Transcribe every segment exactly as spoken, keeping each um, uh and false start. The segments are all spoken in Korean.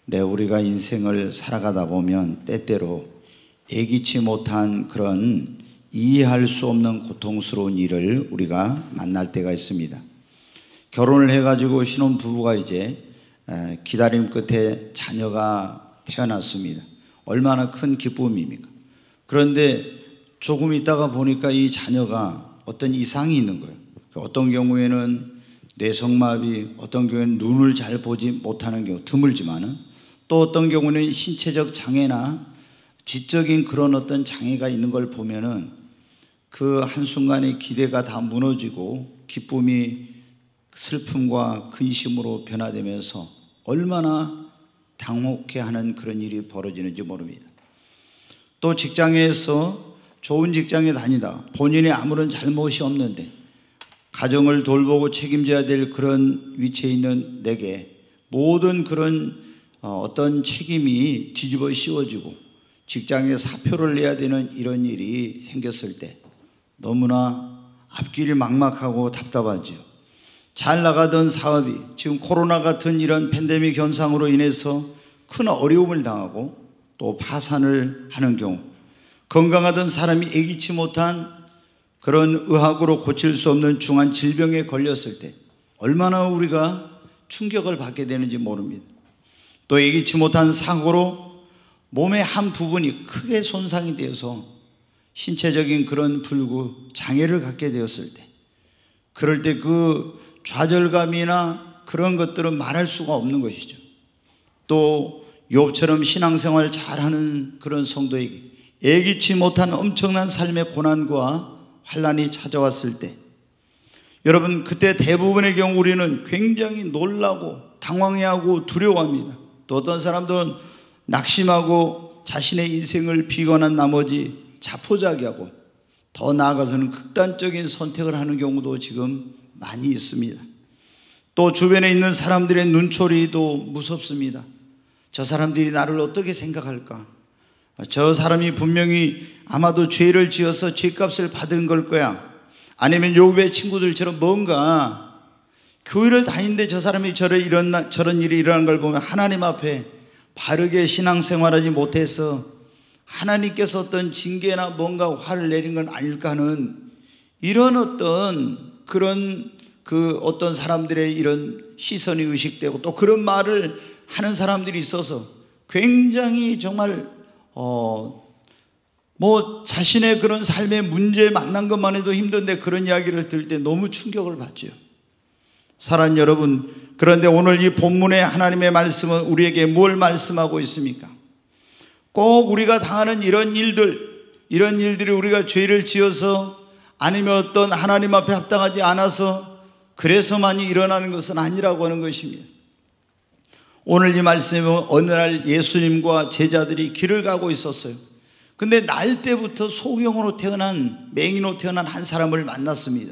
네, 우리가 인생을 살아가다 보면 때때로 예기치 못한 그런 이해할 수 없는 고통스러운 일을 우리가 만날 때가 있습니다. 결혼을 해가지고 신혼부부가 이제 기다림 끝에 자녀가 태어났습니다. 얼마나 큰 기쁨입니까? 그런데 조금 있다가 보니까 이 자녀가 어떤 이상이 있는 거예요. 어떤 경우에는 뇌성마비, 어떤 경우에는 눈을 잘 보지 못하는 경우 드물지만은, 또 어떤 경우는 신체적 장애나 지적인 그런 어떤 장애가 있는 걸 보면은 그 한순간에 기대가 다 무너지고 기쁨이 슬픔과 근심으로 변화되면서 얼마나 당혹해하는 그런 일이 벌어지는지 모릅니다. 또 직장에서 좋은 직장에 다니다 본인이 아무런 잘못이 없는데 가정을 돌보고 책임져야 될 그런 위치에 있는 내게 모든 그런 어떤 책임이 뒤집어 씌워지고 직장에 사표를 내야 되는 이런 일이 생겼을 때 너무나 앞길이 막막하고 답답하죠. 잘 나가던 사업이 지금 코로나 같은 이런 팬데믹 현상으로 인해서 큰 어려움을 당하고 또 파산을 하는 경우, 건강하던 사람이 예기치 못한 그런 의학으로 고칠 수 없는 중한 질병에 걸렸을 때 얼마나 우리가 충격을 받게 되는지 모릅니다. 또 예기치 못한 사고로 몸의 한 부분이 크게 손상이 되어서 신체적인 그런 불구, 장애를 갖게 되었을 때, 그럴 때 그 좌절감이나 그런 것들은 말할 수가 없는 것이죠. 또 욥처럼 신앙생활 잘하는 그런 성도에게 예기치 못한 엄청난 삶의 고난과 환난이 찾아왔을 때, 여러분 그때 대부분의 경우 우리는 굉장히 놀라고 당황해하고 두려워합니다. 또 어떤 사람들은 낙심하고 자신의 인생을 비관한 나머지 자포자기하고 더 나아가서는 극단적인 선택을 하는 경우도 지금 많이 있습니다. 또 주변에 있는 사람들의 눈초리도 무섭습니다. 저 사람들이 나를 어떻게 생각할까? 저 사람이 분명히 아마도 죄를 지어서 죄값을 받은 걸 거야. 아니면 욥의 친구들처럼 뭔가 교회를 다니는데 저 사람이 저런, 이런, 저런 일이 일어나는 걸 보면 하나님 앞에 바르게 신앙생활하지 못해서 하나님께서 어떤 징계나 뭔가 화를 내린 건 아닐까 하는 이런 어떤 그런 그 어떤 사람들의 이런 시선이 의식되고, 또 그런 말을 하는 사람들이 있어서 굉장히 정말 어, 뭐 자신의 그런 삶의 문제 만난 것만 해도 힘든데 그런 이야기를 들을 때 너무 충격을 받죠. 사랑하는 여러분, 그런데 오늘 이 본문의 하나님의 말씀은 우리에게 뭘 말씀하고 있습니까? 꼭 우리가 당하는 이런 일들, 이런 일들이 우리가 죄를 지어서 아니면 어떤 하나님 앞에 합당하지 않아서 그래서만이 일어나는 것은 아니라고 하는 것입니다. 오늘 이 말씀은 어느 날 예수님과 제자들이 길을 가고 있었어요. 근데 날 때부터 소경으로 태어난, 맹인으로 태어난 한 사람을 만났습니다.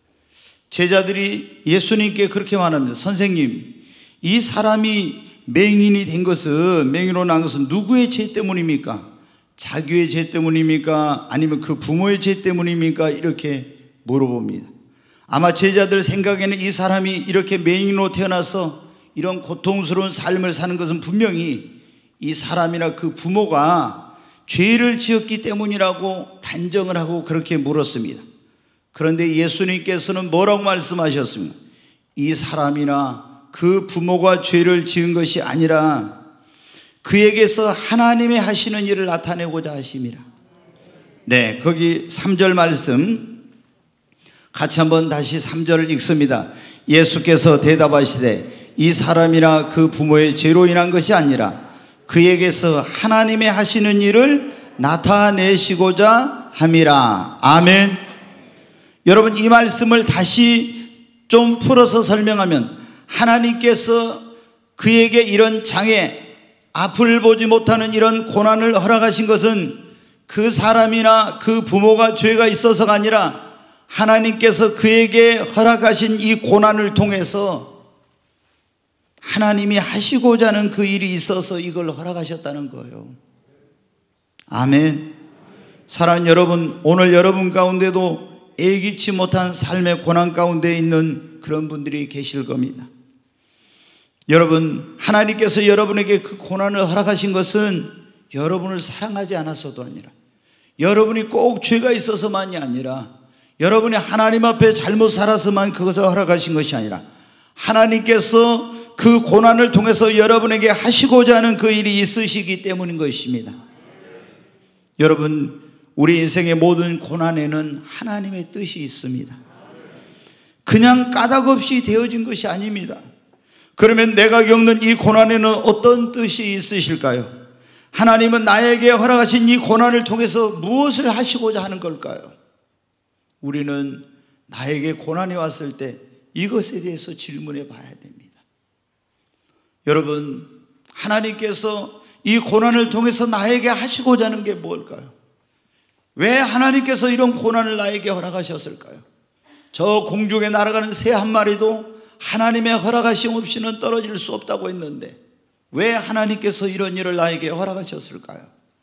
제자들이 예수님께 그렇게 말합니다. 선생님, 이 사람이 맹인이 된 것은, 맹인으로 난 것은 누구의 죄 때문입니까? 자기의 죄 때문입니까? 아니면 그 부모의 죄 때문입니까? 이렇게 물어봅니다. 아마 제자들 생각에는 이 사람이 이렇게 맹인으로 태어나서 이런 고통스러운 삶을 사는 것은 분명히 이 사람이나 그 부모가 죄를 지었기 때문이라고 단정을 하고 그렇게 물었습니다. 그런데 예수님께서는 뭐라고 말씀하셨습니까? 이 사람이나 그 부모가 죄를 지은 것이 아니라 그에게서 하나님의 하시는 일을 나타내고자 하심이라. 네, 거기 삼 절 말씀 같이 한번 다시 삼 절을 읽습니다. 예수께서 대답하시되 이 사람이나 그 부모의 죄로 인한 것이 아니라 그에게서 하나님의 하시는 일을 나타내시고자 함이라. 아멘. 여러분, 이 말씀을 다시 좀 풀어서 설명하면, 하나님께서 그에게 이런 장애, 앞을 보지 못하는 이런 고난을 허락하신 것은 그 사람이나 그 부모가 죄가 있어서가 아니라 하나님께서 그에게 허락하신 이 고난을 통해서 하나님이 하시고자 하는 그 일이 있어서 이걸 허락하셨다는 거예요. 아멘. 사랑하는 여러분, 오늘 여러분 가운데도 예기치 못한 삶의 고난 가운데 있는 그런 분들이 계실 겁니다. 여러분, 하나님께서 여러분에게 그 고난을 허락하신 것은 여러분을 사랑하지 않아서도 아니라, 여러분이 꼭 죄가 있어서만이 아니라, 여러분이 하나님 앞에 잘못 살아서만 그것을 허락하신 것이 아니라, 하나님께서 그 고난을 통해서 여러분에게 하시고자 하는 그 일이 있으시기 때문인 것입니다. 여러분, 우리 인생의 모든 고난에는 하나님의 뜻이 있습니다. 그냥 까닭없이 되어진 것이 아닙니다. 그러면 내가 겪는 이 고난에는 어떤 뜻이 있으실까요? 하나님은 나에게 허락하신 이 고난을 통해서 무엇을 하시고자 하는 걸까요? 우리는 나에게 고난이 왔을 때 이것에 대해서 질문해 봐야 됩니다. 여러분, 하나님께서 이 고난을 통해서 나에게 하시고자 하는 게 뭘까요? 왜 하나님께서 이런 고난을 나에게 허락하셨을까요? 저 공중에 날아가는 새 한 마리도 하나님의 허락하심 없이는 떨어질 수 없다고 했는데 왜 하나님께서 이런 일을 나에게 허락하셨을까요?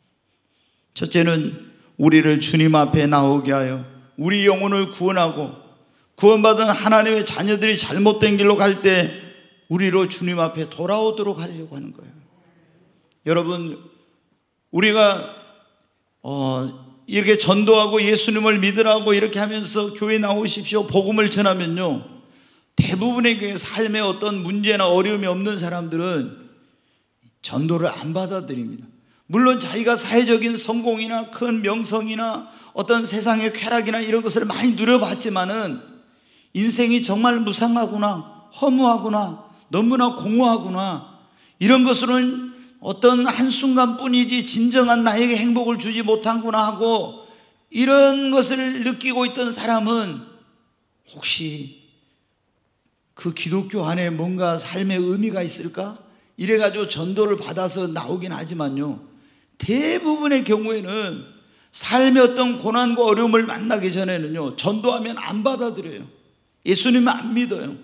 첫째는 우리를 주님 앞에 나오게 하여 우리 영혼을 구원하고 구원받은 하나님의 자녀들이 잘못된 길로 갈 때 우리로 주님 앞에 돌아오도록 하려고 하는 거예요. 여러분, 우리가 어, 이렇게 전도하고 예수님을 믿으라고 이렇게 하면서 교회 나오십시오, 복음을 전하면요, 대부분의 교회 삶에 어떤 문제나 어려움이 없는 사람들은 전도를 안 받아들입니다. 물론 자기가 사회적인 성공이나 큰 명성이나 어떤 세상의 쾌락이나 이런 것을 많이 누려봤지만은 인생이 정말 무상하구나, 허무하구나, 너무나 공허하구나, 이런 것으로는 어떤 한순간뿐이지 진정한 나에게 행복을 주지 못하구나 하고 이런 것을 느끼고 있던 사람은 혹시 그 기독교 안에 뭔가 삶의 의미가 있을까? 이래가지고 전도를 받아서 나오긴 하지만요, 대부분의 경우에는 삶의 어떤 고난과 어려움을 만나기 전에는요, 전도하면 안 받아들여요. 예수님은 안 믿어요.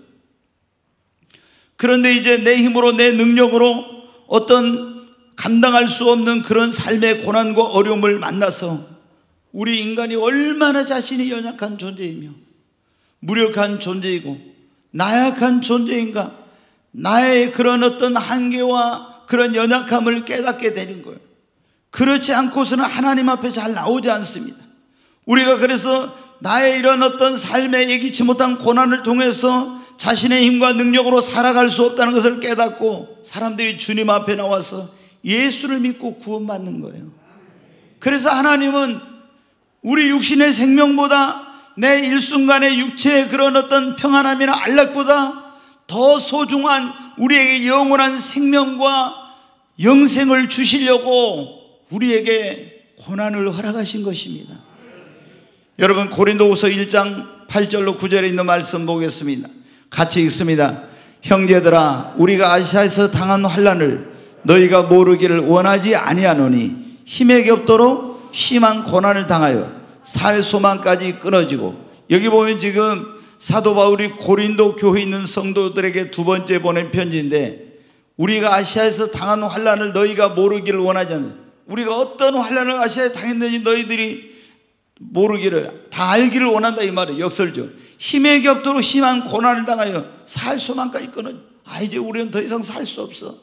그런데 이제 내 힘으로, 내 능력으로 어떤 감당할 수 없는 그런 삶의 고난과 어려움을 만나서 우리 인간이 얼마나 자신이 연약한 존재이며 무력한 존재이고 나약한 존재인가, 나의 그런 어떤 한계와 그런 연약함을 깨닫게 되는 거예요. 그렇지 않고서는 하나님 앞에 잘 나오지 않습니다. 우리가 그래서 나의 이런 어떤 삶에 예기치 못한 고난을 통해서 자신의 힘과 능력으로 살아갈 수 없다는 것을 깨닫고 사람들이 주님 앞에 나와서 예수를 믿고 구원받는 거예요. 그래서 하나님은 우리 육신의 생명보다 내 일순간의 육체의 그런 어떤 평안함이나 안락보다 더 소중한 우리에게 영원한 생명과 영생을 주시려고 우리에게 고난을 허락하신 것입니다. 여러분, 고린도후서 일 장 팔 절로 구 절에 있는 말씀 보겠습니다. 같이 읽습니다. 형제들아, 우리가 아시아에서 당한 환난을 너희가 모르기를 원하지 아니하노니 힘에 겹도록 심한 고난을 당하여 살 소망까지 끊어지고, 여기 보면 지금 사도 바울이 고린도 교회에 있는 성도들에게 두 번째 보낸 편지인데, 우리가 아시아에서 당한 환난을 너희가 모르기를 원하지 않는, 우리가 어떤 환난을 아시아에 당했는지 너희들이 모르기를, 다 알기를 원한다 이 말이에요. 역설적. 힘에 겹도록 심한 고난을 당하여 살 소망까지 끊어, 아 이제 우리는 더 이상 살 수 없어,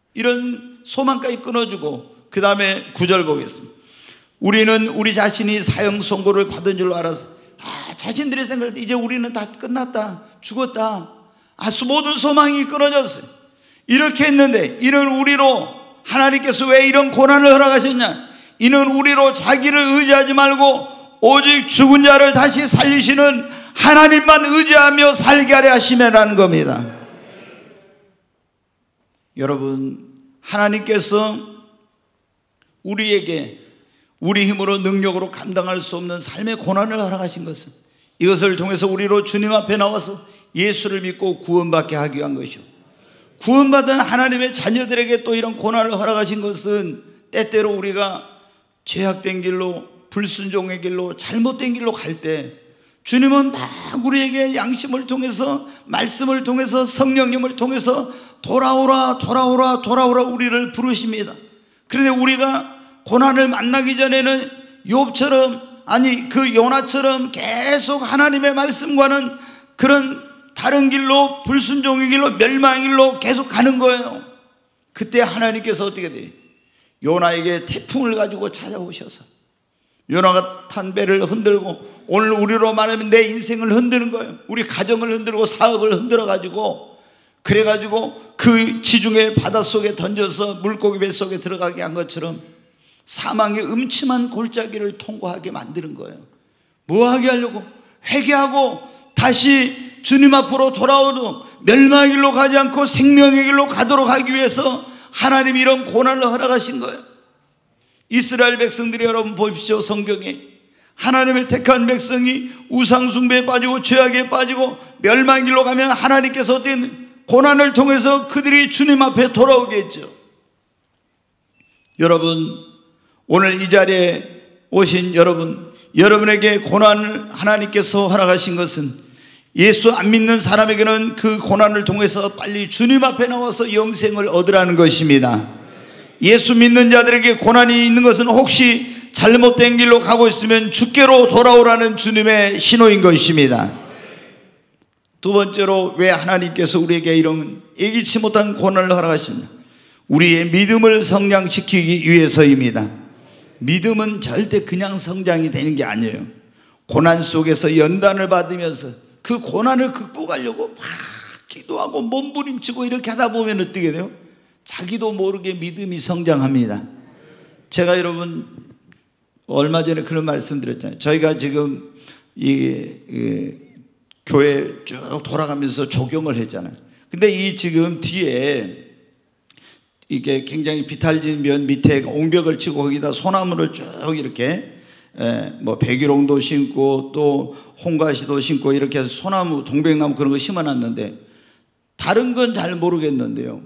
이런 소망까지 끊어주고, 그 다음에 구 절 보겠습니다. 우리는 우리 자신이 사형 선고를 받은 줄로 알아서, 아 자신들이 생각할 때 이제 우리는 다 끝났다, 죽었다, 아 모든 소망이 끊어졌어요. 이렇게 했는데 이는 우리로, 하나님께서 왜 이런 고난을 허락하셨냐, 이는 우리로 자기를 의지하지 말고 오직 죽은 자를 다시 살리시는 하나님만 의지하며 살게 하려 하심이라는 겁니다. 여러분, 하나님께서 우리에게 우리 힘으로 능력으로 감당할 수 없는 삶의 고난을 허락하신 것은 이것을 통해서 우리로 주님 앞에 나와서 예수를 믿고 구원받게 하기 위한 것이요, 구원받은 하나님의 자녀들에게 또 이런 고난을 허락하신 것은 때때로 우리가 죄악된 길로, 불순종의 길로, 잘못된 길로 갈 때 주님은 막 우리에게 양심을 통해서, 말씀을 통해서, 성령님을 통해서 돌아오라 돌아오라 돌아오라 우리를 부르십니다. 그런데 우리가 고난을 만나기 전에는 욥처럼, 아니 그 요나처럼 계속 하나님의 말씀과는 그런 다른 길로, 불순종의 길로, 멸망의 길로 계속 가는 거예요. 그때 하나님께서 어떻게 돼요? 요나에게 태풍을 가지고 찾아오셔서 요나가 탄 배를 흔들고, 오늘 우리로 말하면 내 인생을 흔드는 거예요. 우리 가정을 흔들고 사업을 흔들어 가지고, 그래 가지고 그 지중해 바닷속에 던져서 물고기 뱃속에 들어가게 한 것처럼 사망의 음침한 골짜기를 통과하게 만드는 거예요. 뭐 하게 하려고? 회개하고 다시 주님 앞으로 돌아오도록, 멸망의 길로 가지 않고 생명의 길로 가도록 하기 위해서 하나님이 이런 고난을 허락하신 거예요. 이스라엘 백성들이, 여러분 보십시오. 성경에 하나님의 택한 백성이 우상 숭배에 빠지고 죄악에 빠지고 멸망의 길로 가면 하나님께서 어떤 고난을 통해서 그들이 주님 앞에 돌아오겠죠. 여러분, 오늘 이 자리에 오신 여러분, 여러분에게 고난을 하나님께서 허락하신 것은 예수 안 믿는 사람에게는 그 고난을 통해서 빨리 주님 앞에 나와서 영생을 얻으라는 것입니다. 예수 믿는 자들에게 고난이 있는 것은 혹시 잘못된 길로 가고 있으면 주께로 돌아오라는 주님의 신호인 것입니다. 두 번째로, 왜 하나님께서 우리에게 이런 예기치 못한 고난을 허락하시냐? 우리의 믿음을 성장시키기 위해서입니다. 믿음은 절대 그냥 성장이 되는 게 아니에요. 고난 속에서 연단을 받으면서 그 고난을 극복하려고 막 기도하고 몸부림치고 이렇게 하다 보면 어떻게 돼요? 자기도 모르게 믿음이 성장합니다. 제가 여러분 얼마 전에 그런 말씀 드렸잖아요. 저희가 지금 이, 이 교회 쭉 돌아가면서 조경을 했잖아요. 근데 이 지금 뒤에 이게 굉장히 비탈진 면 밑에 옹벽을 치고 거기다 소나무를 쭉 이렇게 에, 뭐 백일홍도 심고 또 홍가시도 심고 이렇게 소나무, 동백나무 그런 거 심어놨는데, 다른 건 잘 모르겠는데요,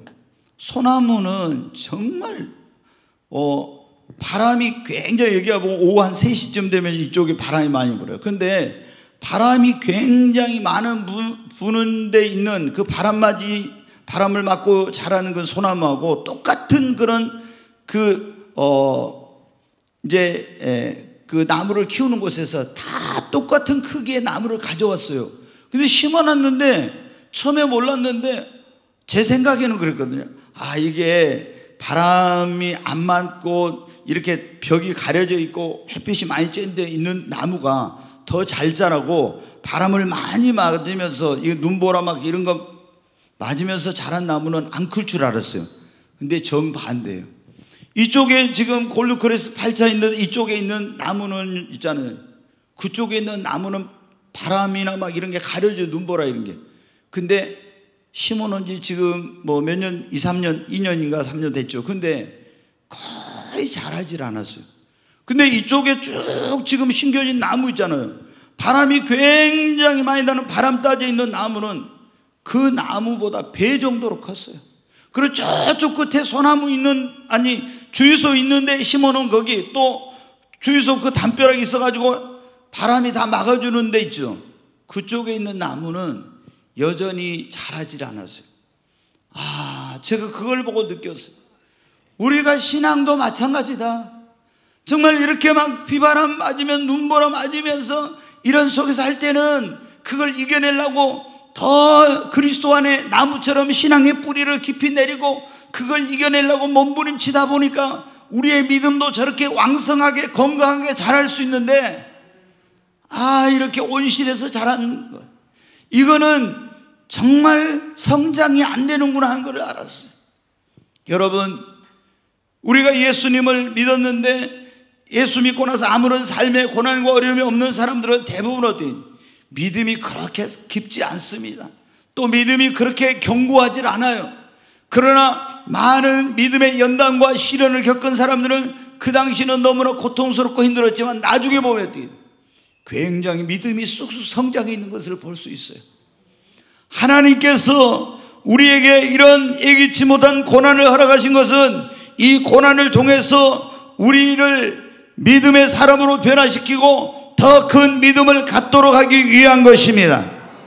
소나무는 정말 어, 바람이 굉장히, 여기가 보면 오후 한 세 시쯤 되면 이쪽에 바람이 많이 불어요. 근데 바람이 굉장히 많은 부, 부는 데 있는 그 바람맞이, 바람을 맞고 자라는 그 소나무하고 똑같은 그런 그, 어, 이제, 에, 그 나무를 키우는 곳에서 다 똑같은 크기의 나무를 가져왔어요. 근데 심어놨는데, 처음에 몰랐는데, 제 생각에는 그랬거든요. 아, 이게 바람이 안 맞고 이렇게 벽이 가려져 있고 햇빛이 많이 쬐는 데 있는 나무가 더 잘 자라고, 바람을 많이 맞으면서 이 눈보라 막 이런 거 맞으면서 자란 나무는 안 클 줄 알았어요. 근데 정반대예요. 이쪽에 지금 골드크레스 팔차 있는 이쪽에 있는 나무는 있잖아요. 그쪽에 있는 나무는 바람이나 막 이런 게 가려져, 눈보라 이런 게. 근데 심어놓은 지 지금 뭐 몇 년, 이, 삼 년, 이 년인가 삼 년 됐죠. 근데 거의 자라질 않았어요. 근데 이쪽에 쭉 지금 심겨진 나무 있잖아요. 바람이 굉장히 많이 나는 바람 따져 있는 나무는 그 나무보다 배 정도로 컸어요. 그리고 저쪽 끝에 소나무 있는, 아니 주유소 있는데 심어놓은 거기, 또 주유소 그 담벼락이 있어가지고 바람이 다 막아주는 데 있죠. 그쪽에 있는 나무는 여전히 자라질 않았어요. 아, 제가 그걸 보고 느꼈어요. 우리가 신앙도 마찬가지다. 정말 이렇게 막 비바람 맞으면, 눈보라 맞으면서 이런 속에서 할 때는 그걸 이겨내려고 더 그리스도 안에 나무처럼 신앙의 뿌리를 깊이 내리고 그걸 이겨내려고 몸부림치다 보니까 우리의 믿음도 저렇게 왕성하게 건강하게 자랄 수 있는데, 아, 이렇게 온실에서 자란 것, 이거는 정말 성장이 안 되는구나 하는 걸 알았어요. 여러분, 우리가 예수님을 믿었는데 예수 믿고 나서 아무런 삶에 고난과 어려움이 없는 사람들은 대부분 어때요? 믿음이 그렇게 깊지 않습니다. 또 믿음이 그렇게 견고하지 않아요. 그러나 많은 믿음의 연단과 시련을 겪은 사람들은 그 당시는 너무나 고통스럽고 힘들었지만 나중에 보면 어때요? 굉장히 믿음이 쑥쑥 성장해 있는 것을 볼 수 있어요. 하나님께서 우리에게 이런 예기치 못한 고난을 허락하신 것은 이 고난을 통해서 우리를 믿음의 사람으로 변화시키고 더 큰 믿음을 갖도록 하기 위한 것입니다.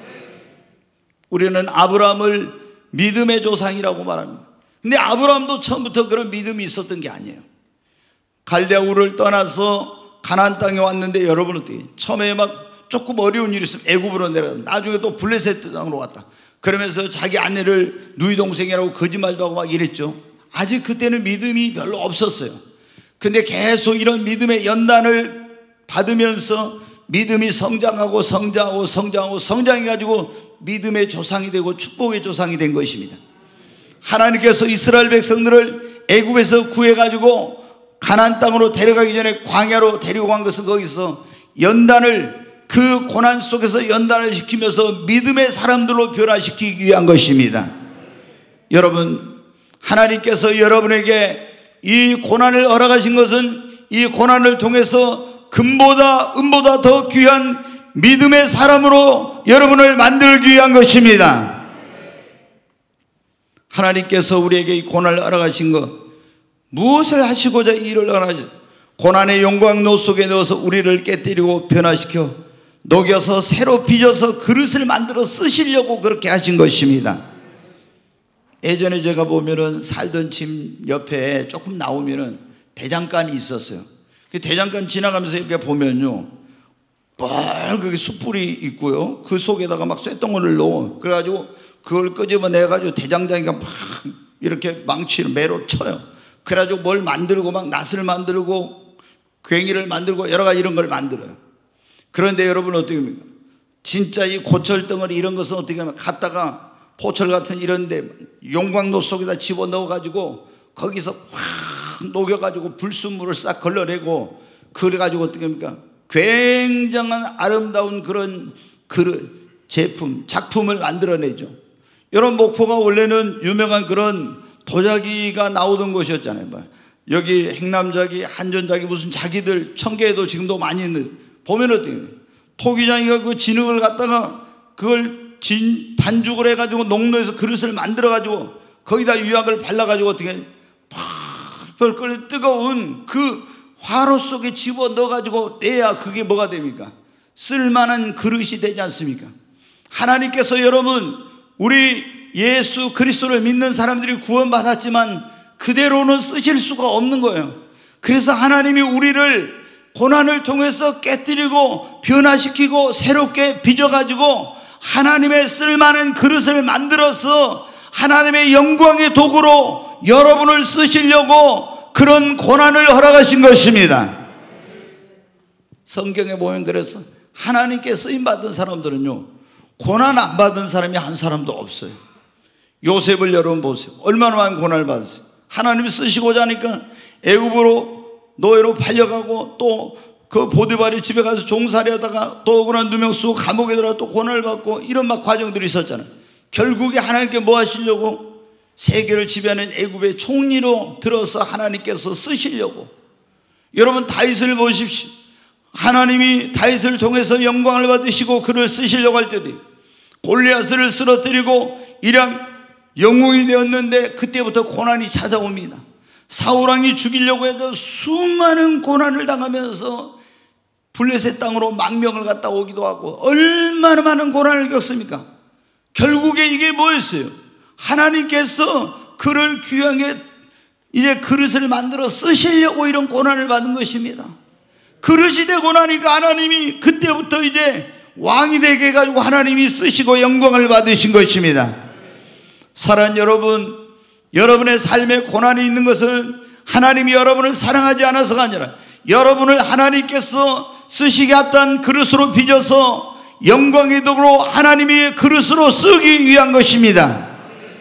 우리는 아브라함을 믿음의 조상이라고 말합니다. 근데 아브라함도 처음부터 그런 믿음이 있었던 게 아니에요. 갈대아 우를 떠나서 가나안 땅에 왔는데 여러분 어떻게 처음에 막 조금 어려운 일이 있으면 애굽으로 내려가, 나중에 또 블레셋 땅으로 왔다. 그러면서 자기 아내를 누이 동생이라고 거짓말도 하고 막 이랬죠. 아직 그때는 믿음이 별로 없었어요. 근데 계속 이런 믿음의 연단을 받으면서 믿음이 성장하고 성장하고 성장하고 성장해가지고 믿음의 조상이 되고 축복의 조상이 된 것입니다. 하나님께서 이스라엘 백성들을 애굽에서 구해가지고 가나안 땅으로 데려가기 전에 광야로 데리고 간 것은 거기서 연단을, 그 고난 속에서 연단을 시키면서 믿음의 사람들로 변화시키기 위한 것입니다. 여러분, 하나님께서 여러분에게 이 고난을 허락하신 것은 이 고난을 통해서 금보다 은보다 더 귀한 믿음의 사람으로 여러분을 만들기 위한 것입니다. 하나님께서 우리에게 이 고난을 허락하신 것, 무엇을 하시고자 이 일을 허락하신, 고난의 영광로 속에 넣어서 우리를 깨뜨리고 변화시켜 녹여서 새로 빚어서 그릇을 만들어 쓰시려고 그렇게 하신 것입니다. 예전에 제가 보면은 살던 집 옆에 조금 나오면은 대장간이 있었어요. 그 대장간 지나가면서 이렇게 보면요, 빨갛게 숯불이 있고요, 그 속에다가 막 쇳덩어리를 넣어. 그래가지고 그걸 끄집어내가지고 대장장이가 막 이렇게 망치로 매로 쳐요. 그래가지고 뭘 만들고 막 낫을 만들고 괭이를 만들고 여러 가지 이런 걸 만들어요. 그런데 여러분 어떻게 합니까? 진짜 이 고철 덩어리 이런 것은 어떻게 하면 갖다가 포철 같은 이런데 용광로 속에다 집어넣어 가지고 거기서 확 녹여가지고 불순물을 싹 걸러내고, 그래가지고 어떻게 합니까? 굉장한 아름다운 그런 그릇, 제품, 작품을 만들어내죠. 여러분, 목포가 원래는 유명한 그런 도자기가 나오던 곳이었잖아요. 여기 행남자기, 한전자기, 무슨 자기들 청계에도 지금도 많이 있는, 보면 어떻게 토기장이가 그 진흙을 갖다가 그걸 진 반죽을 해가지고 농로에서 그릇을 만들어가지고 거기다 유약을 발라가지고 어떻게 펄펄 끓는 뜨거운 그 화로 속에 집어 넣어가지고 떼야 그게 뭐가 됩니까? 쓸만한 그릇이 되지 않습니까? 하나님께서 여러분, 우리 예수 그리스도를 믿는 사람들이 구원받았지만 그대로는 쓰실 수가 없는 거예요. 그래서 하나님이 우리를 고난을 통해서 깨뜨리고 변화시키고 새롭게 빚어가지고 하나님의 쓸만한 그릇을 만들어서 하나님의 영광의 도구로 여러분을 쓰시려고 그런 고난을 허락하신 것입니다. 성경에 보면 그래서 하나님께 쓰임받은 사람들은요, 고난 안 받은 사람이 한 사람도 없어요. 요셉을 여러분 보세요. 얼마나 많은 고난을 받았어요. 하나님이 쓰시고자 하니까 애굽으로 노예로 팔려가고, 또 그 보디발이 집에 가서 종살이 하다가 또 억울한 누명 쓰고 감옥에 들어가 또 고난을 받고, 이런 막 과정들이 있었잖아요. 결국에 하나님께 뭐 하시려고? 세계를 지배하는 애굽의 총리로 들어서 하나님께서 쓰시려고. 여러분, 다윗을 보십시오. 하나님이 다윗을 통해서 영광을 받으시고 그를 쓰시려고 할 때도 골리앗을 쓰러뜨리고 일양 영웅이 되었는데 그때부터 고난이 찾아옵니다. 사울왕이 죽이려고 해도 수많은 고난을 당하면서 블레셋 땅으로 망명을 갔다 오기도 하고 얼마나 많은 고난을 겪습니까? 결국에 이게 뭐였어요? 하나님께서 그를 귀하게 이제 그릇을 만들어 쓰시려고 이런 고난을 받은 것입니다. 그릇이 되고 나니까 하나님이 그때부터 이제 왕이 되게 해가지고 하나님이 쓰시고 영광을 받으신 것입니다. 사랑하는 여러분, 여러분의 삶에 고난이 있는 것은 하나님이 여러분을 사랑하지 않아서가 아니라 여러분을 하나님께서 쓰시게 합한 그릇으로 빚어서 영광의 도구로 하나님이 그릇으로 쓰기 위한 것입니다.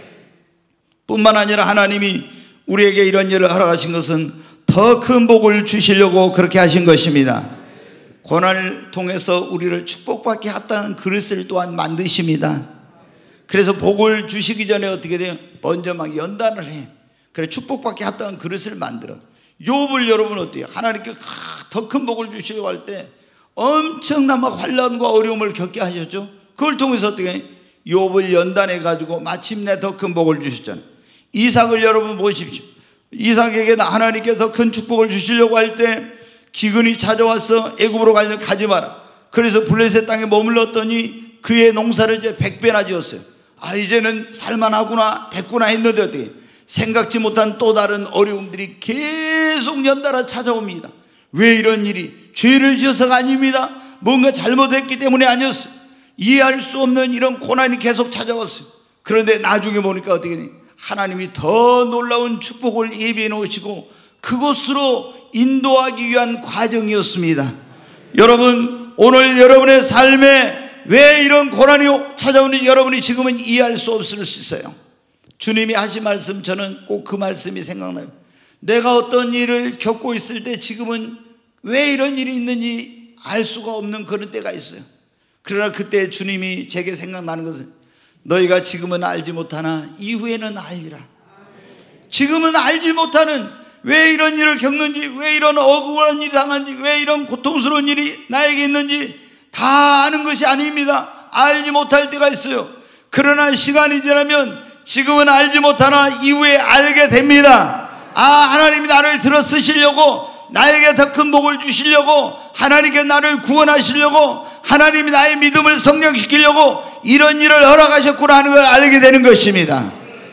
뿐만 아니라 하나님이 우리에게 이런 일을 허락하신 것은 더 큰 복을 주시려고 그렇게 하신 것입니다. 고난을 통해서 우리를 축복받게 합당한 그릇을 또한 만드십니다. 그래서 복을 주시기 전에 어떻게 돼요? 먼저 막 연단을 해. 그래, 축복받게 합당한 그릇을 만들어. 욥을 여러분 어때요? 하나님께 더 큰 복을 주시려고 할 때 엄청난 막 환난과 어려움을 겪게 하셨죠. 그걸 통해서 어떻게 욥을 연단해 가지고 마침내 더 큰 복을 주셨잖아요. 이삭을 여러분 보십시오. 이삭에게 하나님께 더 큰 축복을 주시려고 할 때 기근이 찾아와서 애굽으로 가려 가지 마라. 그래서 블레셋 땅에 머물렀더니 그의 농사를 이제 백배나 지었어요. 아, 이제는 살만하구나 됐구나 했는데 어떻게 생각지 못한 또 다른 어려움들이 계속 연달아 찾아옵니다. 왜 이런 일이? 죄를 지어서가 아닙니다. 뭔가 잘못했기 때문이 아니었어요. 이해할 수 없는 이런 고난이 계속 찾아왔어요. 그런데 나중에 보니까 어떻게 되냐, 하나님이 더 놀라운 축복을 예비해 놓으시고 그곳으로 인도하기 위한 과정이었습니다. 여러분, 오늘 여러분의 삶에 왜 이런 고난이 찾아오는지 여러분이 지금은 이해할 수 없을 수 있어요. 주님이 하신 말씀, 저는 꼭 그 말씀이 생각나요. 내가 어떤 일을 겪고 있을 때 지금은 왜 이런 일이 있는지 알 수가 없는 그런 때가 있어요. 그러나 그때 주님이 제게 생각나는 것은, 너희가 지금은 알지 못하나 이후에는 알리라. 지금은 알지 못하는, 왜 이런 일을 겪는지, 왜 이런 억울한 일이 당한지, 왜 이런 고통스러운 일이 나에게 있는지 다 아는 것이 아닙니다. 알지 못할 때가 있어요. 그러나 시간이 지나면 지금은 알지 못하나 이후에 알게 됩니다. 아, 하나님이 나를 들어 쓰시려고, 나에게 더 큰 복을 주시려고, 하나님께 나를 구원하시려고, 하나님이 나의 믿음을 성장시키려고 이런 일을 허락하셨구나 하는 걸 알게 되는 것입니다.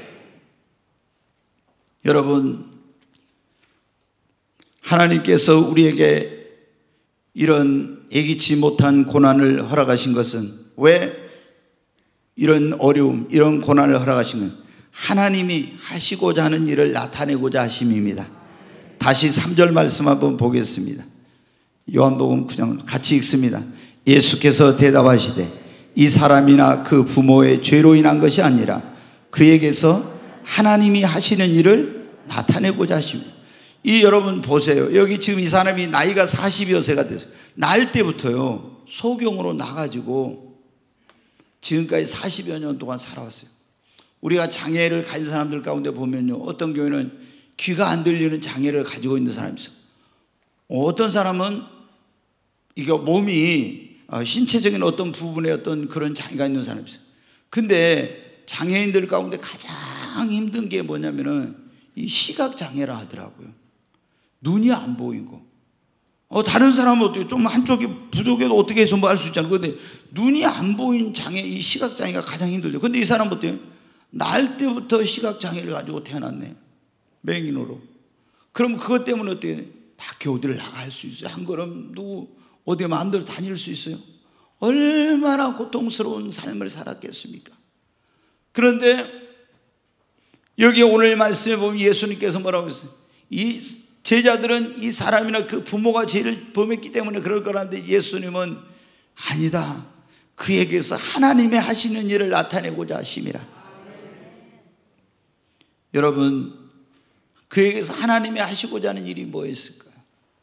여러분, 하나님께서 우리에게 이런 예기치 못한 고난을 허락하신 것은, 왜 이런 어려움, 이런 고난을 허락하신 건 하나님이 하시고자 하는 일을 나타내고자 하심입니다. 다시 삼 절 말씀 한번 보겠습니다. 요한복음 구 장 같이 읽습니다. 예수께서 대답하시되 이 사람이나 그 부모의 죄로 인한 것이 아니라 그에게서 하나님이 하시는 일을 나타내고자 하십니다. 이 여러분 보세요. 여기 지금 이 사람이 나이가 사십여 세가 됐어요. 날 때부터요 소경으로 나가지고 지금까지 사십여 년 동안 살아왔어요. 우리가 장애를 가진 사람들 가운데 보면요, 어떤 경우에는 귀가 안 들리는 장애를 가지고 있는 사람이 있어요. 어떤 사람은 이게 몸이 신체적인 어떤 부분에 어떤 그런 장애가 있는 사람이 있어요. 근데 장애인들 가운데 가장 힘든 게 뭐냐면은 이 시각 장애라 하더라고요. 눈이 안 보이고. 어, 다른 사람은 어떻게 좀 한쪽이 부족해도 어떻게 해서 뭐 할 수 있잖아요. 근데 눈이 안 보이는 장애, 이 시각 장애가 가장 힘들죠. 근데 이 사람은 어때요? 날 때부터 시각 장애를 가지고 태어났네. 맹인으로. 그럼 그것 때문에 어떻게 밖에 어디를 나갈 수 있어요? 한 걸음 누구 어디 마음대로 다닐 수 있어요? 얼마나 고통스러운 삶을 살았겠습니까? 그런데 여기 오늘 말씀에 보면 예수님께서 뭐라고 했어요? 이 제자들은 이 사람이나 그 부모가 죄를 범했기 때문에 그럴 거라는데 예수님은 아니다. 그에게서 하나님의 하시는 일을 나타내고자 하심이라. 여러분, 그에게서 하나님이 하시고자 하는 일이 뭐였을까요?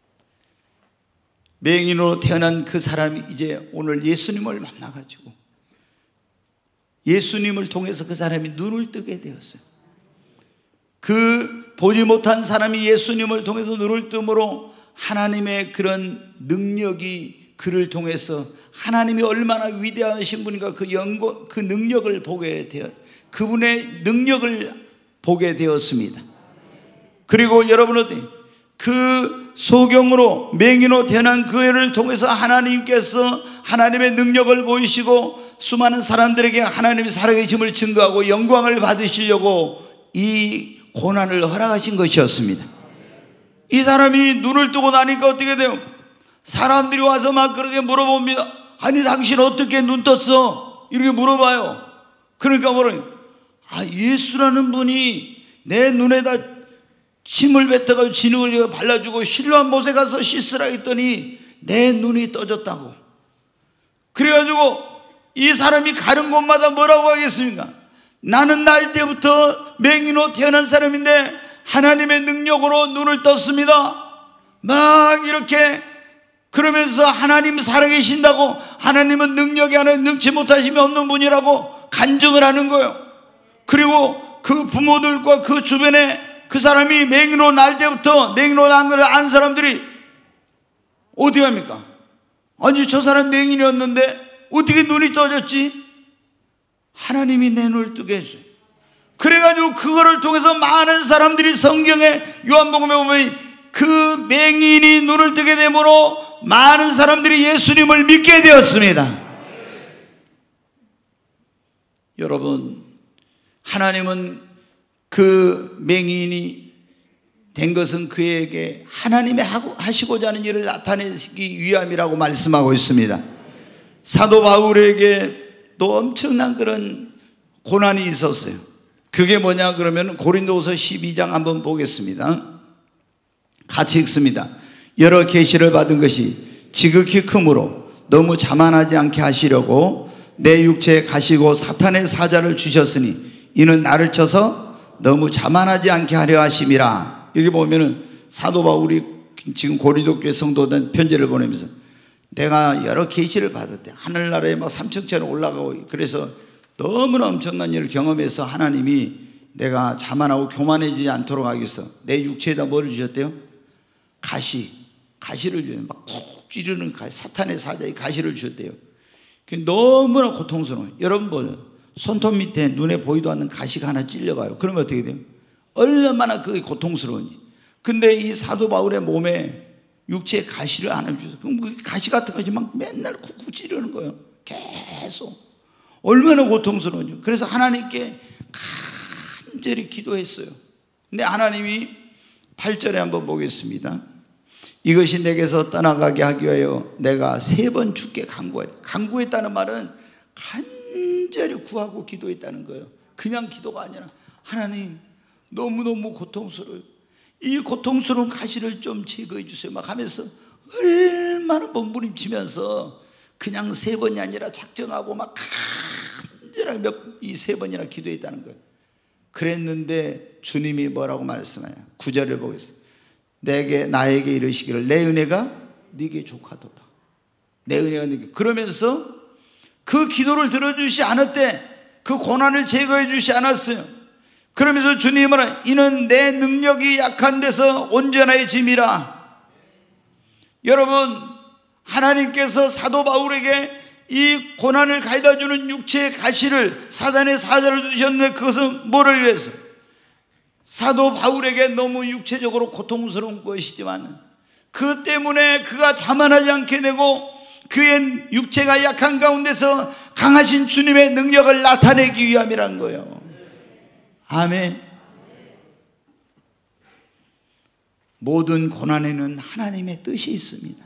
맹인으로 태어난 그 사람이 이제 오늘 예수님을 만나가지고 예수님을 통해서 그 사람이 눈을 뜨게 되었어요. 그 보지 못한 사람이 예수님을 통해서 눈을 뜸으로 하나님의 그런 능력이 그를 통해서 하나님이 얼마나 위대하신 분인가 그 영광, 그 능력을 보게 되어 그분의 능력을 보게 되었습니다. 그리고 여러분 어때? 그 소경으로 맹인으로 태어난 그 애를 통해서 하나님께서 하나님의 능력을 보이시고 수많은 사람들에게 하나님의 살아계심을 증거하고 영광을 받으시려고 이 고난을 허락하신 것이었습니다. 이 사람이 눈을 뜨고 나니까 어떻게 돼요? 사람들이 와서 막 그렇게 물어봅니다. 아니 당신 어떻게 눈 떴어? 이렇게 물어봐요. 그러니까 뭐래요? 아, 예수라는 분이 내 눈에다 침을 뱉어가지고 진흙을 발라주고 실로암 못에 가서 씻으라 했더니 내 눈이 떠졌다고. 그래가지고 이 사람이 가는 곳마다 뭐라고 하겠습니까? 나는 날 때부터 맹인으로 태어난 사람인데 하나님의 능력으로 눈을 떴습니다. 막 이렇게 그러면서 하나님 살아계신다고, 하나님은 능력이 하나 능치 못하심이 없는 분이라고 간증을 하는 거예요. 그리고 그 부모들과 그 주변에 그 사람이 맹인으로 날 때부터 맹인으로 난 걸 아는 사람들이 어디 갑니까? 아니 저 사람 맹인이었는데 어떻게 눈이 떠졌지? 하나님이 내 눈을 뜨게 했어요. 그래가지고 그거를 통해서 많은 사람들이 성경에 요한복음에 보면 그 맹인이 눈을 뜨게 되므로 많은 사람들이 예수님을 믿게 되었습니다. 여러분, 하나님은 그 맹인이 된 것은 그에게 하나님의 하시고자 하는 일을 나타내기 위함이라고 말씀하고 있습니다. 사도 바울에게 또 엄청난 그런 고난이 있었어요. 그게 뭐냐 그러면 고린도후서 십이 장 한번 보겠습니다. 같이 읽습니다. 여러 계시를 받은 것이 지극히 크므로 너무 자만하지 않게 하시려고 내 육체에 가시고 사탄의 사자를 주셨으니 이는 나를 쳐서 너무 자만하지 않게 하려 하심이라. 여기 보면은 사도 바울이 지금 고린도 교회 성도들 편지를 보내면서 내가 여러 계시를 받았대. 하늘나라에 막 삼층째로 올라가고 그래서 너무나 엄청난 일을 경험해서 하나님이 내가 자만하고 교만해지지 않도록 하기 위해서 내 육체에다 뭐를 주셨대요? 가시, 가시를 주셨대요. 막 푹 찌르는 가시, 사탄의 사자의 가시를 주셨대요. 너무나 고통스러워요. 여러분 보세요. 손톱 밑에 눈에 보이도 않는 가시가 하나 찔려봐요. 그러면 어떻게 돼요? 얼마나 그게 고통스러우니. 근데 이 사도 바울의 몸에 육체에 가시를 하나 주셔서 그럼 그 가시 같은 것이 막 맨날 쿡쿡 찌르는 거예요. 계속. 얼마나 고통스러운지. 그래서 하나님께 간절히 기도했어요. 근데 하나님이 팔 절에 한번 보겠습니다. 이것이 내게서 떠나가게 하기 위하여 내가 세 번 주께 간구했다. 간구했다는 말은 간절히 구하고 기도했다는 거예요. 그냥 기도가 아니라 하나님 너무너무 고통스러워요. 이 고통스러운 가시를 좀 제거해 주세요 막 하면서 얼마나 몸부림치면서 그냥 세 번이 아니라 작정하고 막 간절하게 몇, 이 세 번이나 기도했다는 거예요. 그랬는데 주님이 뭐라고 말씀하냐. 구 절을 보겠습니다. 내게 나에게 이르시기를 내 은혜가 네게 족하도다. 내 은혜가 네게. 그러면서 그 기도를 들어주시 않았대. 그 고난을 제거해 주시 않았어요. 그러면서 주님이 말하는 이는 내 능력이 약한 데서 온전해짐이라. 여러분 하나님께서 사도 바울에게 이 고난을 가져다주는 육체의 가시를 사단의 사자를 주셨는데 그것은 뭐를 위해서? 사도 바울에게 너무 육체적으로 고통스러운 것이지만 그 때문에 그가 자만하지 않게 되고 그의 육체가 약한 가운데서 강하신 주님의 능력을 나타내기 위함이란 거예요. 아멘. 모든 고난에는 하나님의 뜻이 있습니다.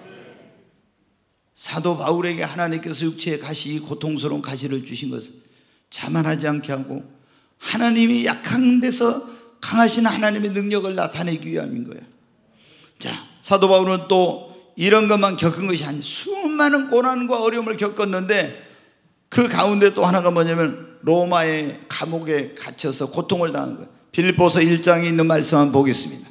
사도 바울에게 하나님께서 육체의 가시, 고통스러운 가시를 주신 것은 자만하지 않게 하고 하나님이 약한 데서 강하신 하나님의 능력을 나타내기 위함인 거예요. 자, 사도 바울은 또 이런 것만 겪은 것이 아니라 수많은 고난과 어려움을 겪었는데 그 가운데 또 하나가 뭐냐면 로마의 감옥에 갇혀서 고통을 당한 거예요. 빌립보서 일 장에 있는 말씀 한번 보겠습니다.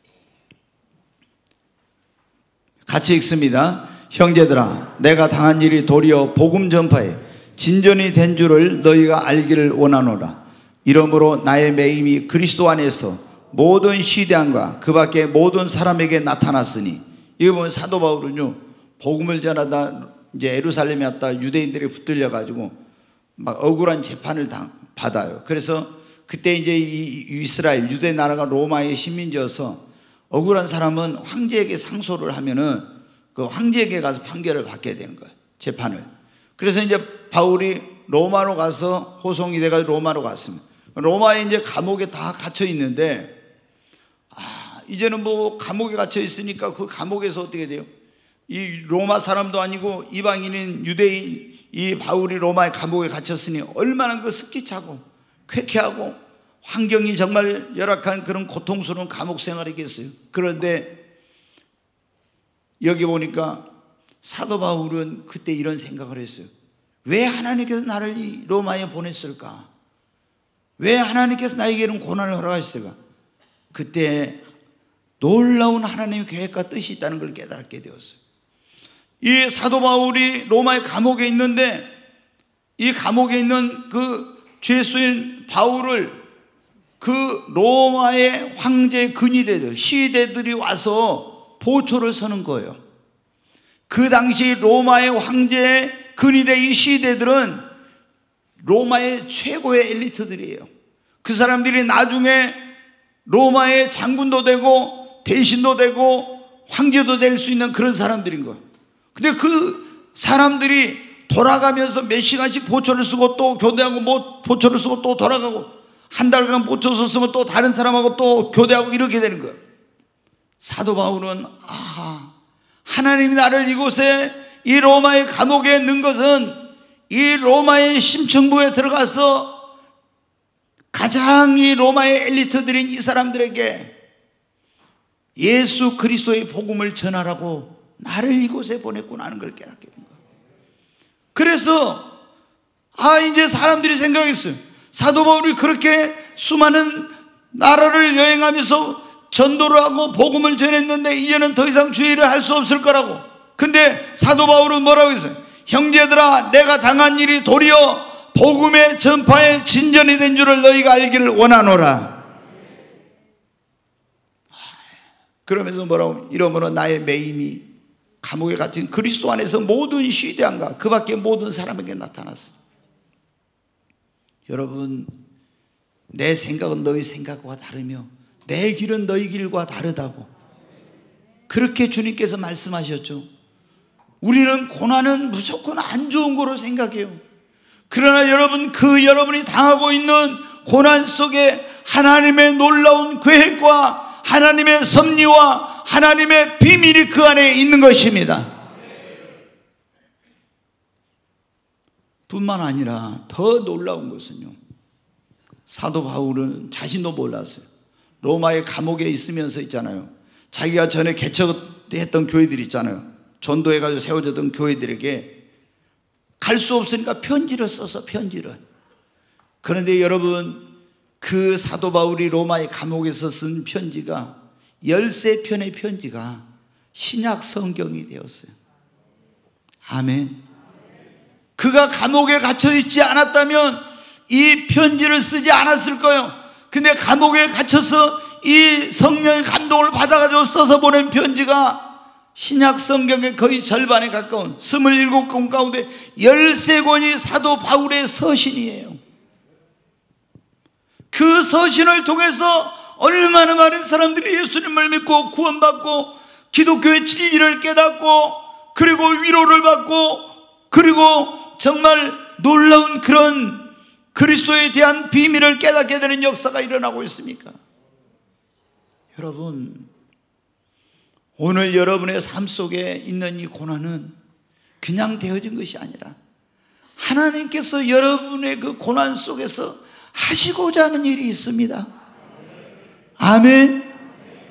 같이 읽습니다. 형제들아 내가 당한 일이 도리어 복음 전파에 진전이 된 줄을 너희가 알기를 원하노라. 이러므로 나의 매임이 그리스도 안에서 모든 시대함과 그 밖에 모든 사람에게 나타났으니. 이거 보면 사도 바울은요 복음을 전하다 이제 예루살렘에 왔다 유대인들이 붙들려 가지고 막 억울한 재판을 당, 받아요. 그래서 그때 이제 이 이스라엘 유대 나라가 로마의 식민지여서 억울한 사람은 황제에게 상소를 하면은 그 황제에게 가서 판결을 받게 되는 거예요. 재판을. 그래서 이제 바울이 로마로 가서 호송이 돼가지고 로마로 갔습니다. 로마에 이제 감옥에 다 갇혀 있는데 아 이제는 뭐 감옥에 갇혀 있으니까 그 감옥에서 어떻게 돼요? 이 로마 사람도 아니고 이방인인 유대인 이 바울이 로마의 감옥에 갇혔으니 얼마나 그 습기차고 쾌쾌하고 환경이 정말 열악한 그런 고통스러운 감옥 생활이겠어요. 그런데 여기 보니까 사도 바울은 그때 이런 생각을 했어요. 왜 하나님께서 나를 이 로마에 보냈을까? 왜 하나님께서 나에게 이런 고난을 허락하셨을까? 그때 놀라운 하나님의 계획과 뜻이 있다는 걸 깨닫게 되었어요. 이 사도 바울이 로마의 감옥에 있는데 이 감옥에 있는 그 죄수인 바울을 그 로마의 황제 근위대들, 시대들이 와서 보초를 서는 거예요. 그 당시 로마의 황제 근위대 이 시대들은 로마의 최고의 엘리트들이에요. 그 사람들이 나중에 로마의 장군도 되고 대신도 되고 황제도 될 수 있는 그런 사람들인 거예요. 근데 그 사람들이 돌아가면서 몇 시간씩 보초를 쓰고 또 교대하고 뭐 보초를 쓰고 또 돌아가고 한 달간 못 줬었으면 또 다른 사람하고 또 교대하고 이렇게 되는 거예요. 사도 바울은 아, 하나님이 나를 이곳에 이 로마의 감옥에 넣은 것은 이 로마의 심층부에 들어가서 가장 이 로마의 엘리트들인 이 사람들에게 예수 그리스도의 복음을 전하라고 나를 이곳에 보냈구나 하는 걸 깨닫게 된 거예요. 그래서 아, 이제 사람들이 생각했어요. 사도 바울이 그렇게 수많은 나라를 여행하면서 전도를 하고 복음을 전했는데 이제는 더 이상 주의 일을 할 수 없을 거라고. 근데 사도 바울은 뭐라고 했어요? 형제들아, 내가 당한 일이 도리어 복음의 전파에 진전이 된 줄을 너희가 알기를 원하노라. 그러면서 뭐라고? 이러므로 나의 매임이 감옥에 갇힌 그리스도 안에서 모든 시대한가 그 밖에 모든 사람에게 나타났어. 여러분, 내 생각은 너희 생각과 다르며 내 길은 너희 길과 다르다고 그렇게 주님께서 말씀하셨죠. 우리는 고난은 무조건 안 좋은 거로 생각해요. 그러나 여러분, 그 여러분이 당하고 있는 고난 속에 하나님의 놀라운 계획과 하나님의 섭리와 하나님의 비밀이 그 안에 있는 것입니다. 뿐만 아니라 더 놀라운 것은요, 사도 바울은 자신도 몰랐어요. 로마의 감옥에 있으면서 있잖아요, 자기가 전에 개척했던 교회들 있잖아요, 전도해가지고 세워졌던 교회들에게 갈 수 없으니까 편지를 써서 편지를. 그런데 여러분, 그 사도 바울이 로마의 감옥에서 쓴 편지가 열세 편의 편지가 신약 성경이 되었어요. 아멘. 그가 감옥에 갇혀 있지 않았다면 이 편지를 쓰지 않았을 거예요. 근데 감옥에 갇혀서 이 성령의 감동을 받아가지고 써서 보낸 편지가 신약 성경의 거의 절반에 가까운 스물일곱 권 가운데 열세 권이 사도 바울의 서신이에요. 그 서신을 통해서 얼마나 많은 사람들이 예수님을 믿고 구원받고 기독교의 진리를 깨닫고 그리고 위로를 받고 그리고 정말 놀라운 그런 그리스도에 대한 비밀을 깨닫게 되는 역사가 일어나고 있습니까? 여러분, 오늘 여러분의 삶 속에 있는 이 고난은 그냥 되어진 것이 아니라 하나님께서 여러분의 그 고난 속에서 하시고자 하는 일이 있습니다. 아멘.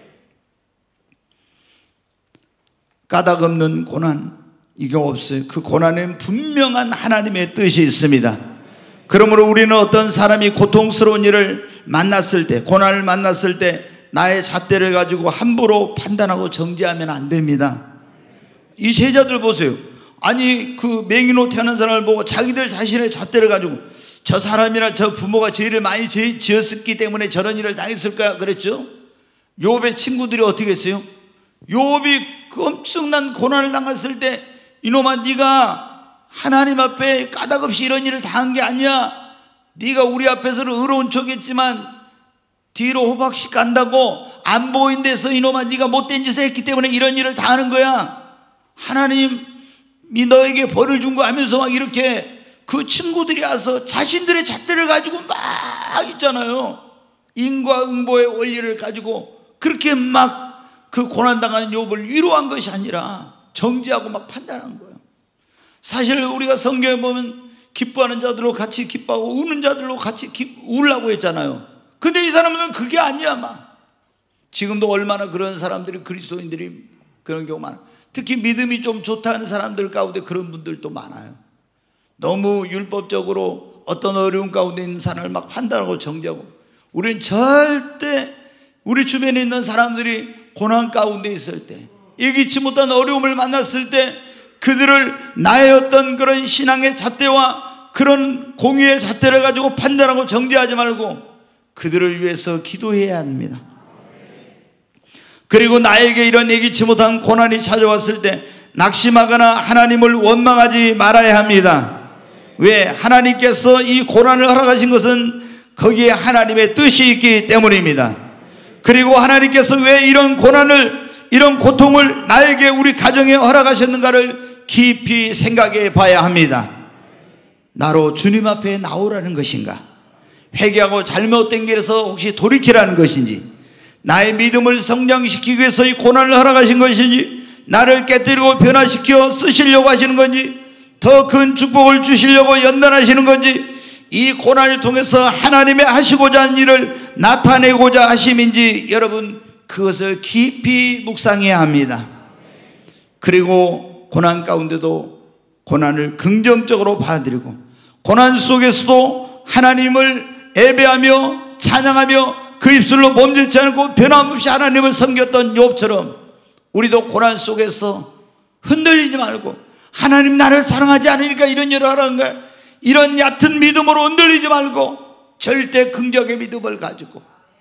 까닭 없는 고난, 이게 없어요. 그 고난엔 분명한 하나님의 뜻이 있습니다. 그러므로 우리는 어떤 사람이 고통스러운 일을 만났을 때, 고난을 만났을 때 나의 잣대를 가지고 함부로 판단하고 정죄하면 안 됩니다. 이 제자들 보세요. 아니, 그 맹인노태 하는 사람을 보고 자기들 자신의 잣대를 가지고 저 사람이나 저 부모가 죄를 많이 지었기 때문에 저런 일을 당했을 거야 그랬죠. 욥의 친구들이 어떻게 했어요? 욥이 그 엄청난 고난을 당했을 때 이놈아, 네가 하나님 앞에 까닭없이 이런 일을 당한 게 아니야. 네가 우리 앞에서는 의로운 척했지만 뒤로 호박씩 간다고 안 보인 데서 이놈아 네가 못된 짓을 했기 때문에 이런 일을 당하는 거야. 하나님이 너에게 벌을 준 거 하면서 막 이렇게 그 친구들이 와서 자신들의 잣대를 가지고 막 있잖아요, 인과응보의 원리를 가지고 그렇게 막 그 고난당하는 욥을 위로한 것이 아니라 정죄하고 막 판단한 거예요. 사실 우리가 성경에 보면 기뻐하는 자들로 같이 기뻐하고 우는 자들로 같이 기, 울라고 했잖아요. 근데 이 사람은 그게 아니야. 막 지금도 얼마나 그런 사람들이, 그리스도인들이 그런 경우 많아요. 특히 믿음이 좀 좋다는 사람들 가운데 그런 분들도 많아요. 너무 율법적으로 어떤 어려운 가운데 있는 사람을 막 판단하고 정죄하고. 우리는 절대 우리 주변에 있는 사람들이 고난 가운데 있을 때, 예기치 못한 어려움을 만났을 때 그들을 나의 어떤 그런 신앙의 잣대와 그런 공의의 잣대를 가지고 판단하고 정죄하지 말고 그들을 위해서 기도해야 합니다. 그리고 나에게 이런 예기치 못한 고난이 찾아왔을 때 낙심하거나 하나님을 원망하지 말아야 합니다. 왜? 하나님께서 이 고난을 허락하신 것은 거기에 하나님의 뜻이 있기 때문입니다. 그리고 하나님께서 왜 이런 고난을, 이런 고통을 나에게, 우리 가정에 허락하셨는가를 깊이 생각해 봐야 합니다. 나로 주님 앞에 나오라는 것인가? 회개하고 잘못된 길에서 혹시 돌이키라는 것인지, 나의 믿음을 성장시키기 위해서 이 고난을 허락하신 것인지, 나를 깨뜨리고 변화시켜 쓰시려고 하시는 건지, 더 큰 축복을 주시려고 연단하시는 건지, 이 고난을 통해서 하나님의 하시고자 하는 일을 나타내고자 하심인지, 여러분 그것을 깊이 묵상해야 합니다. 그리고 고난 가운데도 고난을 긍정적으로 받아들이고, 고난 속에서도 하나님을 예배하며 찬양하며 그 입술로 범죄치 않고 변함없이 하나님을 섬겼던 욥처럼 우리도 고난 속에서 흔들리지 말고, 하나님 나를 사랑하지 않으니까 이런 일을 하라는 거야, 이런 얕은 믿음으로 흔들리지 말고 절대 긍정의 믿음을 가지고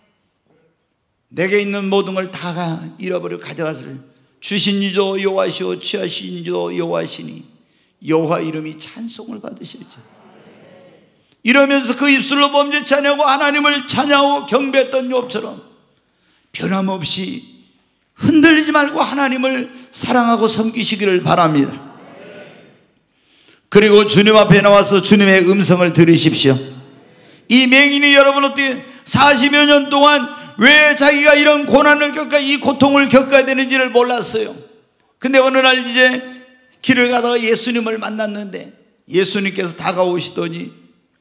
내게 있는 모든 걸 다 잃어버려 가져가서 주신 이도 여호와시오 취하신 이도 여호와시니 여호와 이름이 찬송을 받으실지, 이러면서 그 입술로 범죄치 않냐고 하나님을 찬양하고 경배했던 욥처럼 변함없이 흔들리지 말고 하나님을 사랑하고 섬기시기를 바랍니다. 그리고 주님 앞에 나와서 주님의 음성을 들으십시오. 이 맹인이 여러분 어떻게 사십여 년 동안 왜 자기가 이런 고난을 겪어야, 이 고통을 겪어야 되는지를 몰랐어요. 근데 어느 날 이제 길을 가다가 예수님을 만났는데 예수님께서 다가오시더니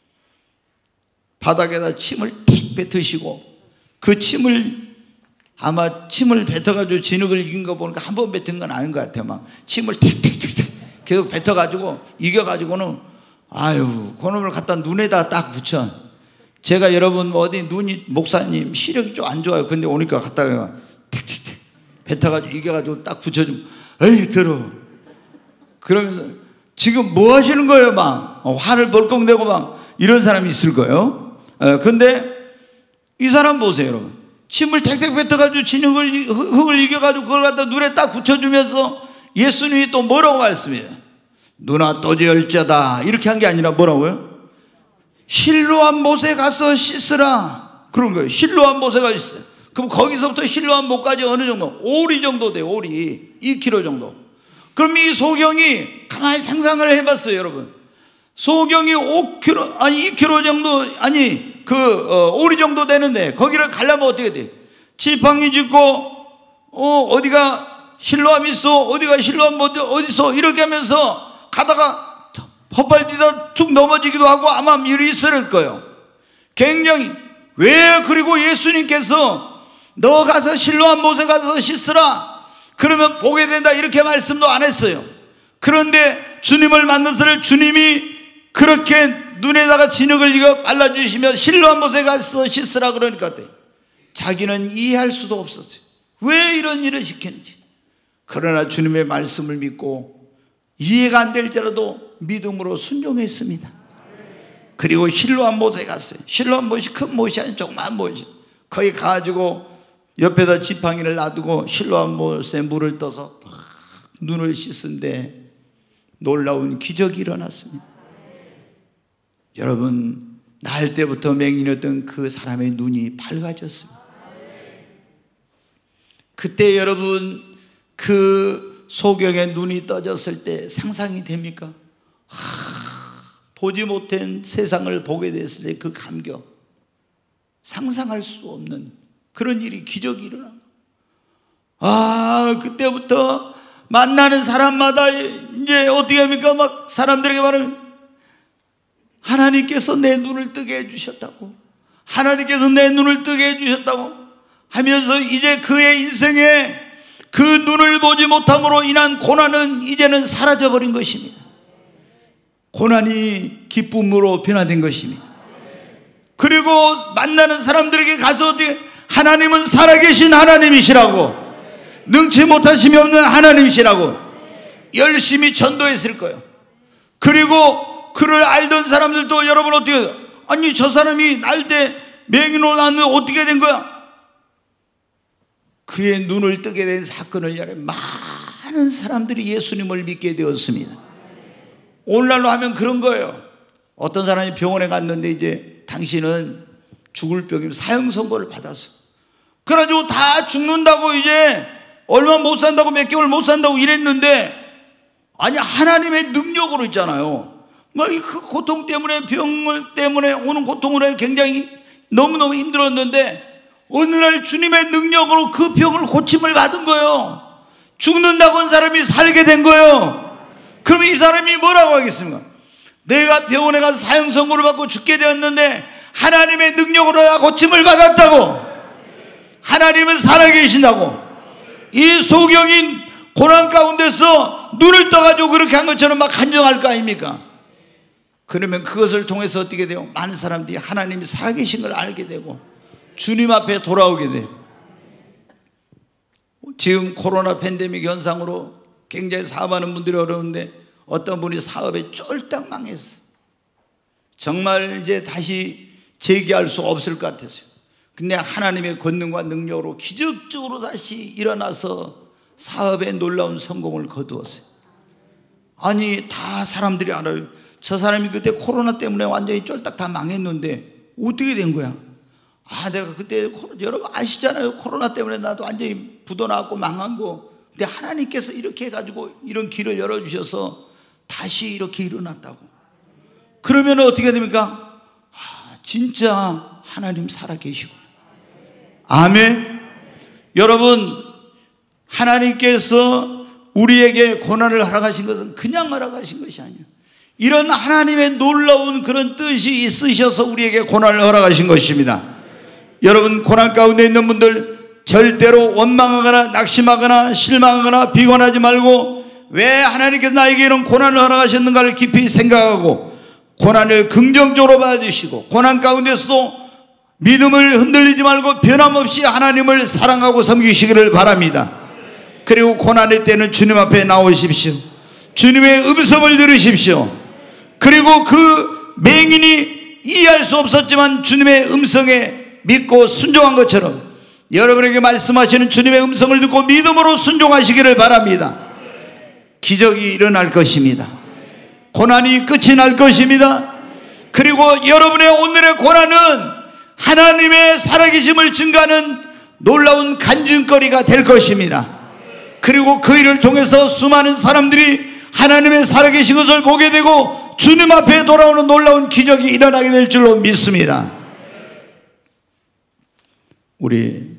바닥에다 침을 틱 뱉으시고, 그 침을 아마 침을 뱉어가지고 진흙을 이긴 거 보니까 한 번 뱉은 건 아닌 것 같아요. 막 침을 틱틱틱틱 계속 뱉어가지고 이겨가지고는 아유 그놈을 갖다 눈에다 딱 붙여. 제가 여러분 어디 눈이 목사님 시력이 좀 안 좋아요. 근데 오니까 갖다가 틱틱틱 뱉어가지고 이겨가지고 딱 붙여주면 에이 들어. 그러면서 지금 뭐 하시는 거예요? 막 화를 벌컥 내고 막 이런 사람이 있을 거예요. 에, 근데 이 사람 보세요 여러분. 침을 택택 뱉어가지고 진흙을 흙을 이겨가지고 그걸 갖다 눈에 딱 붙여주면서 예수님이 또 뭐라고 말씀해요? 누나 떠지얼자다 이렇게 한 게 아니라 뭐라고요? 실로암 못에 가서 씻으라 그런 거예요. 실로암 못에 가서 씻어요. 그럼 거기서부터 실로암 못까지 어느 정도? 오리 정도 돼요. 오리 이 킬로미터 정도. 그럼 이 소경이 가만히 상상을 해봤어요 여러분. 소경이 오 킬로미터 아니 이 킬로미터 정도 아니 그 어, 오리 정도 되는데 거기를 가려면 어떻게 돼? 지팡이 짚고 어 어디가 실로암 있어? 어디가 실로암 못 어디 있어? 이렇게 하면서 가다가 헛발디다 툭 넘어지기도 하고 아마 일이 있을 거예요. 굉장히 왜 그리고 예수님께서 너 가서 실로암 못에 가서 씻으라 그러면 보게 된다 이렇게 말씀도 안 했어요. 그런데 주님을 만나서 주님이 그렇게 눈에다가 진흙을 이거 발라주시며 실로암 못에 가서 씻으라 그러니까 어때? 자기는 이해할 수도 없었어요. 왜 이런 일을 시켰는지. 그러나 주님의 말씀을 믿고 이해가 안 될지라도 믿음으로 순종했습니다. 그리고 실로암 못에 갔어요. 실로암 못이 큰 못이 아닌 조그만 못이. 거기 가가지고 옆에다 지팡이를 놔두고 실로암 못에 물을 떠서 눈을 씻은데 놀라운 기적이 일어났습니다. 여러분 날 때부터 맹인이었던 그 사람의 눈이 밝아졌습니다. 그때 여러분 그 소경의 눈이 떠졌을 때 상상이 됩니까? 하, 보지 못한 세상을 보게 됐을 때 그 감격, 상상할 수 없는 그런 일이 기적이 일어나. 아 그때부터 만나는 사람마다 이제 어떻게 합니까? 막 사람들에게 말하면 하나님께서 내 눈을 뜨게 해주셨다고, 하나님께서 내 눈을 뜨게 해주셨다고 하면서 이제 그의 인생에 그 눈을 보지 못함으로 인한 고난은 이제는 사라져버린 것입니다. 고난이 기쁨으로 변화된 것입니다. 그리고 만나는 사람들에게 가서 어떻게 하나님은 살아계신 하나님이시라고, 능치 못하심이 없는 하나님이시라고 열심히 전도했을 거예요. 그리고 그를 알던 사람들도 여러분 어떻게, 아니 저 사람이 날 때 맹인으로 나왔는데 어떻게 된 거야? 그의 눈을 뜨게 된 사건을 열어 많은 사람들이 예수님을 믿게 되었습니다. 오늘날로 하면 그런 거예요. 어떤 사람이 병원에 갔는데 이제 당신은 죽을 병이면 사형 선고를 받았어. 그래가지고 다 죽는다고 이제 얼마 못 산다고 몇 개월 못 산다고 이랬는데, 아니 하나님의 능력으로 있잖아요. 뭐 그 고통 때문에, 병 때문에 오는 고통으로 굉장히 너무너무 힘들었는데 어느 날 주님의 능력으로 그 병을 고침을 받은 거예요. 죽는다고 한 사람이 살게 된 거예요. 그러면 이 사람이 뭐라고 하겠습니까? 내가 병원에 가서 사형 선고를 받고 죽게 되었는데 하나님의 능력으로 나 고침을 받았다고, 하나님은 살아계신다고, 이 소경인 고난 가운데서 눈을 떠가지고 그렇게 한 것처럼 막 간증할 거 아닙니까? 그러면 그것을 통해서 어떻게 돼요? 많은 사람들이 하나님이 살아계신 걸 알게 되고 주님 앞에 돌아오게 돼요. 지금 코로나 팬데믹 현상으로 굉장히 사업하는 분들이 어려운데 어떤 분이 사업에 쫄딱 망했어요. 정말 이제 다시 재기할 수 없을 것 같았어요. 근데 하나님의 권능과 능력으로 기적적으로 다시 일어나서 사업에 놀라운 성공을 거두었어요. 아니, 다 사람들이 알아요. 저 사람이 그때 코로나 때문에 완전히 쫄딱 다 망했는데 어떻게 된 거야? 아, 내가 그때, 여러분 아시잖아요. 코로나 때문에 나도 완전히 부도나고 망한 거. 근데 하나님께서 이렇게 해가지고 이런 길을 열어주셔서 다시 이렇게 일어났다고. 그러면 어떻게 됩니까? 아, 진짜 하나님 살아계시고. 아멘. 여러분, 하나님께서 우리에게 고난을 허락하신 것은 그냥 허락하신 것이 아니에요. 이런 하나님의 놀라운 그런 뜻이 있으셔서 우리에게 고난을 허락하신 것입니다. 여러분, 고난 가운데 있는 분들 절대로 원망하거나 낙심하거나 실망하거나 비관하지 말고 왜 하나님께서 나에게 이런 고난을 허락하셨는가를 깊이 생각하고 고난을 긍정적으로 받아주시고 고난 가운데서도 믿음을 흔들리지 말고 변함없이 하나님을 사랑하고 섬기시기를 바랍니다. 그리고 고난의 때는 주님 앞에 나오십시오. 주님의 음성을 들으십시오. 그리고 그 맹인이 이해할 수 없었지만 주님의 음성에 믿고 순종한 것처럼 여러분에게 말씀하시는 주님의 음성을 듣고 믿음으로 순종하시기를 바랍니다. 기적이 일어날 것입니다. 고난이 끝이 날 것입니다. 그리고 여러분의 오늘의 고난은 하나님의 살아계심을 증거하는 놀라운 간증거리가 될 것입니다. 그리고 그 일을 통해서 수많은 사람들이 하나님의 살아계신 것을 보게 되고 주님 앞에 돌아오는 놀라운 기적이 일어나게 될 줄로 믿습니다. 우리